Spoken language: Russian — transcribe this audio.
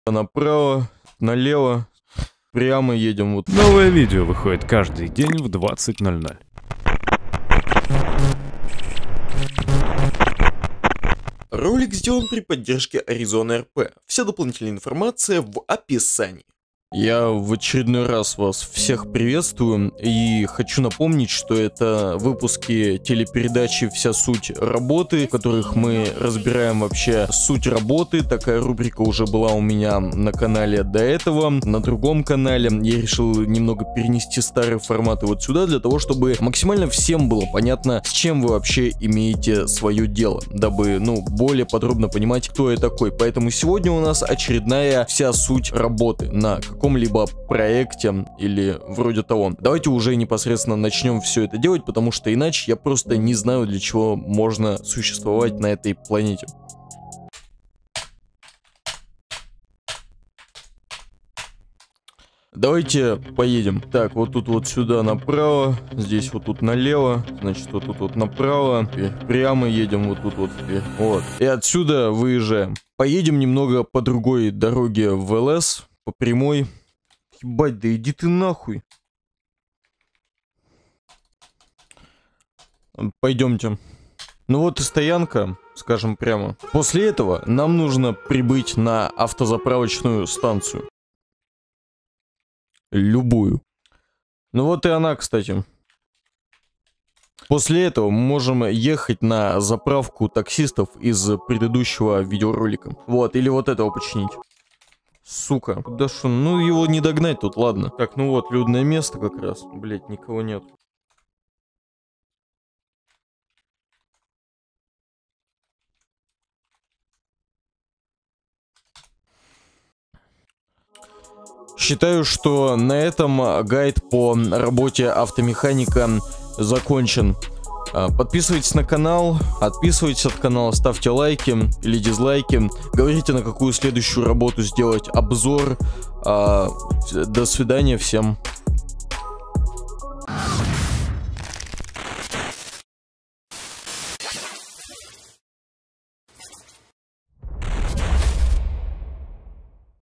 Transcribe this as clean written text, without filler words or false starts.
Направо, налево, прямо едем. Вот. Новое видео выходит каждый день в 20:00. Ролик сделан при поддержке Arizona RP. Вся дополнительная информация в описании. Я в очередной раз вас всех приветствую и хочу напомнить, что это выпуски телепередачи «Вся суть работы», в которых мы разбираем вообще суть работы. Такая рубрика уже была у меня на канале до этого. На другом канале я решил немного перенести старые форматы вот сюда, для того, чтобы максимально всем было понятно, с чем вы вообще имеете свое дело, дабы, более подробно понимать, кто я такой. Поэтому сегодня у нас очередная «Вся суть работы» на каком-либо проекте или вроде того. Давайте уже непосредственно начнем все это делать, потому что иначе я просто не знаю, для чего можно существовать на этой планете. Давайте поедем. Так, вот тут вот сюда направо, здесь вот тут налево, значит вот тут вот направо, и прямо едем вот тут вот вверх. Вот. И отсюда выезжаем. Поедем немного по другой дороге в ЛС, по прямой. Ебать, да иди ты нахуй. Пойдемте. Ну вот и стоянка, скажем прямо. После этого нам нужно прибыть на автозаправочную станцию. Любую. Ну вот и она, кстати. После этого мы можем ехать на заправку таксистов из предыдущего видеоролика. Вот, или вот этого починить. Сука, куда шо? Ну его не догнать тут, ладно. Так, ну вот, людное место как раз. Блять, никого нет. Считаю, что на этом гайд по работе автомеханика закончен. Подписывайтесь на канал, отписывайтесь от канала, ставьте лайки или дизлайки. Говорите, на какую следующую работу сделать обзор. До свидания всем.